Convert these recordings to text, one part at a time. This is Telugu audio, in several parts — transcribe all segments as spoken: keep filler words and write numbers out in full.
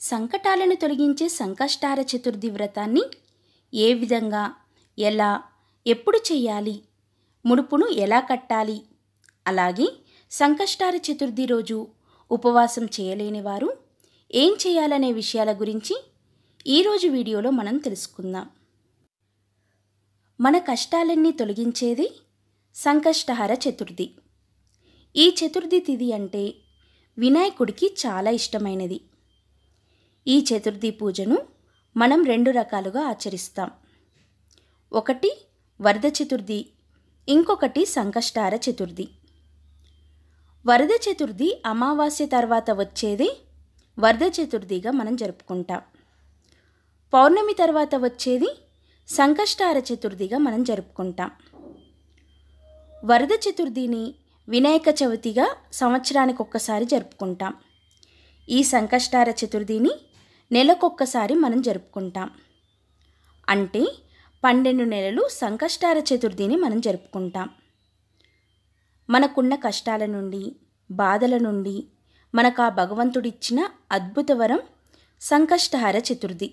సంకటాలను తొలగించే సంకష్టహార చతుర్థి వ్రతాన్ని ఏ విధంగా, ఎలా, ఎప్పుడు చేయాలి, ముడుపును ఎలా కట్టాలి, అలాగే సంకష్టహార చతుర్థి రోజు ఉపవాసం చేయలేని వారు ఏం చేయాలనే విషయాల గురించి ఈరోజు వీడియోలో మనం తెలుసుకుందాం. మన కష్టాలన్నీ తొలగించేది సంకష్టహార చతుర్థి. ఈ చతుర్థి తిథి అంటే వినాయకుడికి చాలా ఇష్టమైనది. ఈ చతుర్థి పూజను మనం రెండు రకాలుగా ఆచరిస్తాం. ఒకటి వరద చతుర్థి, ఇంకొకటి సంకష్టహార చతుర్థి. వరద చతుర్థి అమావాస్య తర్వాత వచ్చేది వరద చతుర్థిగా మనం జరుపుకుంటాం. పౌర్ణమి తర్వాత వచ్చేది సంకష్టహార చతుర్థిగా మనం జరుపుకుంటాం. వరద చతుర్థిని వినాయక చవితిగా సంవత్సరానికి ఒక్కసారి జరుపుకుంటాం. ఈ సంకష్టహార చతుర్థిని నెలకొక్కసారి మనం జరుపుకుంటాం. అంటే పన్నెండు నెలలు సంకష్టహార చతుర్థిని మనం జరుపుకుంటాం. మనకున్న కష్టాల నుండి, బాధల నుండి మనకు ఆ భగవంతుడిచ్చిన అద్భుత వరం సంకష్టహార చతుర్థి.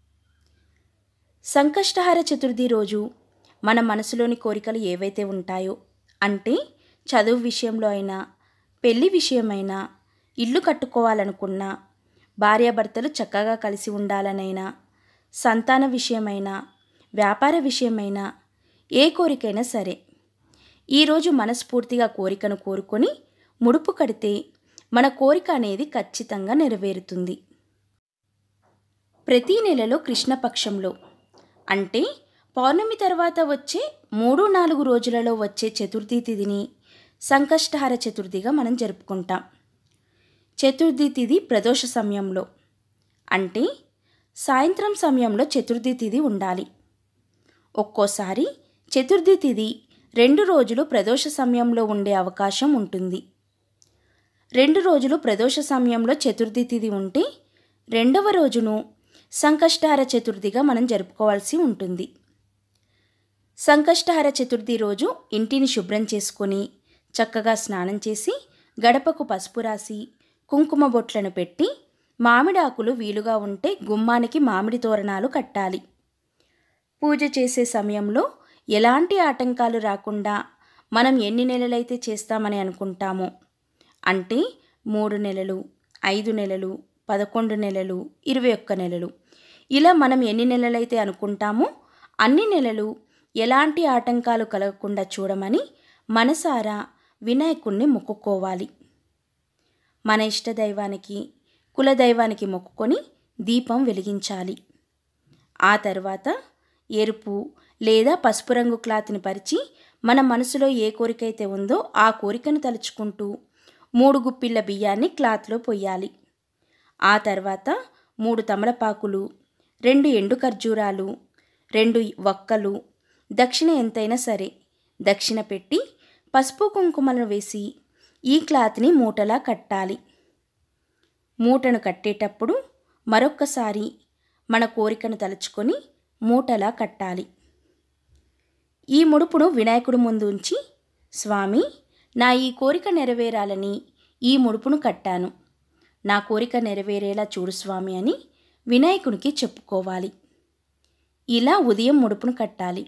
సంకష్టహార చతుర్థి రోజు మన మనసులోని కోరికలు ఏవైతే ఉంటాయో, అంటే చదువు విషయంలో అయినా, పెళ్లి విషయమైనా, ఇల్లు కట్టుకోవాలనుకున్నా, భార్యాభర్తలు చక్కగా కలిసి ఉండాలనైనా, సంతాన విషయమైనా, వ్యాపార విషయమైనా, ఏ కోరికైనా సరే ఈరోజు మనస్ఫూర్తిగా కోరికను కోరుకొని ముడుపు కడితే మన కోరిక అనేది ఖచ్చితంగా నెరవేరుతుంది. ప్రతి నెలలో కృష్ణపక్షంలో, అంటే పౌర్ణమి తర్వాత వచ్చే మూడు నాలుగు రోజులలో వచ్చే చతుర్థి తిథిని సంకష్టహార చతుర్థిగా మనం జరుపుకుంటాం. చతుర్థి తిథి ప్రదోష సమయంలో, అంటే సాయంత్రం సమయంలో చతుర్థి తిథి ఉండాలి. ఒక్కోసారి చతుర్థి తిథి రెండు రోజులు ప్రదోష సమయంలో ఉండే అవకాశం ఉంటుంది. రెండు రోజులు ప్రదోష సమయంలో చతుర్థి తిథి ఉంటే రెండవ రోజును సంకష్టహార చతుర్థిగా మనం జరుపుకోవాల్సి ఉంటుంది. సంకష్టహార చతుర్థి రోజు ఇంటిని శుభ్రం చేసుకొని చక్కగా స్నానం చేసి గడపకు పసుపు రాసి కుంకుమ బొట్లను పెట్టి మామిడి ఆకులు వీలుగా ఉంటే గుమ్మానికి మామిడి తోరణాలు కట్టాలి. పూజ చేసే సమయంలో ఎలాంటి ఆటంకాలు రాకుండా మనం ఎన్ని నెలలైతే చేస్తామని అనుకుంటామో, అంటే మూడు నెలలు, ఐదు నెలలు, పదకొండు నెలలు, ఇరవై ఒక్క నెలలు, ఇలా మనం ఎన్ని నెలలైతే అనుకుంటామో అన్ని నెలలు ఎలాంటి ఆటంకాలు కలగకుండా చూడమని మనసారా వినాయకుణ్ణి మొక్కుకోవాలి. మన ఇష్టదైవానికి, కులదైవానికి మొక్కుకొని దీపం వెలిగించాలి. ఆ తర్వాత ఎరుపు లేదా పసుపు రంగు క్లాత్ని పరిచి మన మనసులో ఏ కోరిక అయితే ఉందో ఆ కోరికను తలుచుకుంటూ మూడు గుప్పిళ్ళ బియ్యాన్ని క్లాత్లో పొయ్యాలి. ఆ తర్వాత మూడు తమలపాకులు, రెండు ఎండు ఖర్జూరాలు, రెండు వక్కలు, దక్షిణ ఎంతైనా సరే దక్షిణ పెట్టి పసుపు కుంకుమలను వేసి ఈ క్లాత్ని మూటలా కట్టాలి. మూటను కట్టేటప్పుడు మరొక్కసారి మన కోరికను తలుచుకొని మూటలా కట్టాలి. ఈ ముడుపును వినాయకుడి ముందు ఉంచి, స్వామి, నా ఈ కోరిక నెరవేరాలని ఈ ముడుపును కట్టాను, నా కోరిక నెరవేరేలా చూడు స్వామి అని వినాయకునికి చెప్పుకోవాలి. ఇలా ఉదయం ముడుపును కట్టాలి.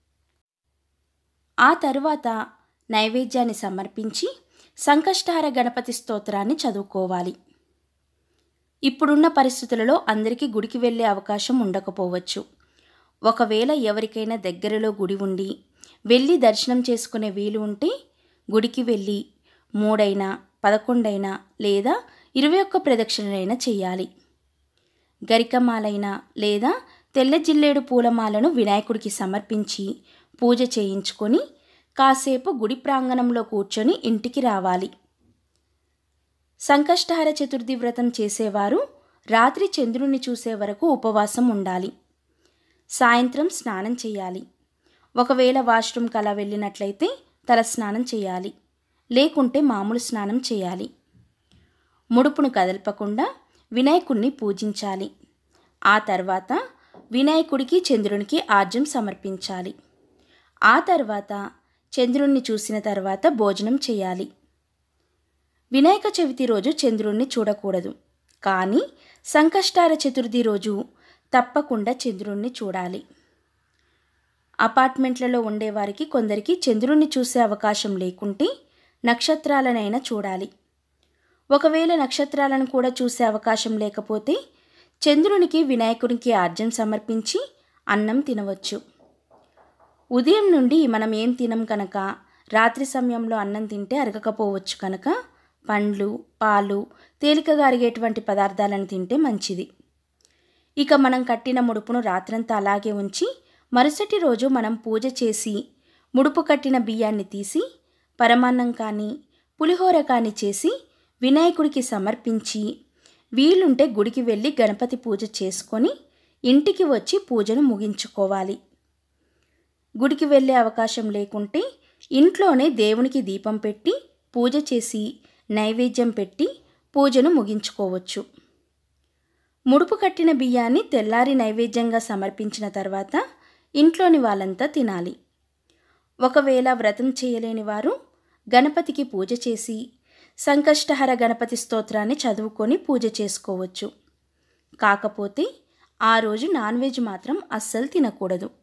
ఆ తర్వాత నైవేద్యాన్ని సమర్పించి సంకష్టహార గణపతి స్తోత్రాన్ని చదువుకోవాలి. ఇప్పుడున్న పరిస్థితులలో అందరికీ గుడికి వెళ్ళే అవకాశం ఉండకపోవచ్చు. ఒకవేళ ఎవరికైనా దగ్గరలో గుడి ఉండి వెళ్ళి దర్శనం చేసుకునే వీలు ఉంటే గుడికి వెళ్ళి మూడైనా, పదకొండైనా లేదా ఇరవై ఒక్క ప్రదక్షిణలైనా చేయాలి. గరికమాలైనా లేదా తెల్ల జిల్లేడు పూలమాలను వినాయకుడికి సమర్పించి పూజ చేయించుకొని కాసేపు గుడి ప్రాంగణంలో కూర్చొని ఇంటికి రావాలి. సంకష్టహార చతుర్థి వ్రతం చేసేవారు రాత్రి చంద్రుణ్ణి చూసే వరకు ఉపవాసం ఉండాలి. సాయంత్రం స్నానం చేయాలి. ఒకవేళ వాష్రూమ్కి అలా వెళ్ళినట్లయితే తల స్నానం చేయాలి, లేకుంటే మామూలు స్నానం చేయాలి. ముడుపును కదల్పకుండా వినాయకుడిని పూజించాలి. ఆ తర్వాత వినాయకుడికి, చంద్రునికి ఆర్జ్యం సమర్పించాలి. ఆ తర్వాత చంద్రుణ్ణి చూసిన తర్వాత భోజనం చేయాలి. వినాయక చవితి రోజు చంద్రుణ్ణి చూడకూడదు. కానీ సంకష్టార చతుర్థి రోజు తప్పకుండా చంద్రుణ్ణి చూడాలి. అపార్ట్మెంట్లలో ఉండేవారికి కొందరికి చంద్రుణ్ణి చూసే అవకాశం లేకుంటే నక్షత్రాలనైనా చూడాలి. ఒకవేళ నక్షత్రాలను కూడా చూసే అవకాశం లేకపోతే చంద్రునికి వినాయకునికి ఆర్జం సమర్పించి అన్నం తినవచ్చు. ఉదయం నుండి మనం ఏం తినం కనుక రాత్రి సమయంలో అన్నం తింటే అరగకపోవచ్చు కనుక పండ్లు, పాలు, తేలికగా అరిగేటువంటి పదార్థాలను తింటే మంచిది. ఇక మనం కట్టిన ముడుపును రాత్రంతా అలాగే ఉంచి మరుసటి రోజు మనం పూజ చేసి ముడుపు కట్టిన బియ్యాన్ని తీసి పరమాన్నం కానీ పులిహోర కానీ చేసి వినాయకుడికి సమర్పించి వీలుంటే గుడికి వెళ్ళి గణపతి పూజ చేసుకొని ఇంటికి వచ్చి పూజను ముగించుకోవాలి. గుడికి వెళ్ళే అవకాశం లేకుంటే ఇంట్లోనే దేవునికి దీపం పెట్టి పూజ చేసి నైవేద్యం పెట్టి పూజను ముగించుకోవచ్చు. ముడుపు కట్టిన బియ్యాన్ని తెల్లారి నైవేద్యంగా సమర్పించిన తర్వాత ఇంట్లోని వాళ్ళంతా తినాలి. ఒకవేళ వ్రతం చేయలేని వారు గణపతికి పూజ చేసి సంకష్టహర గణపతి స్తోత్రాన్ని చదువుకొని పూజ చేసుకోవచ్చు. కాకపోతే ఆ రోజు నాన్ వెజ్ మాత్రం అస్సలు తినకూడదు.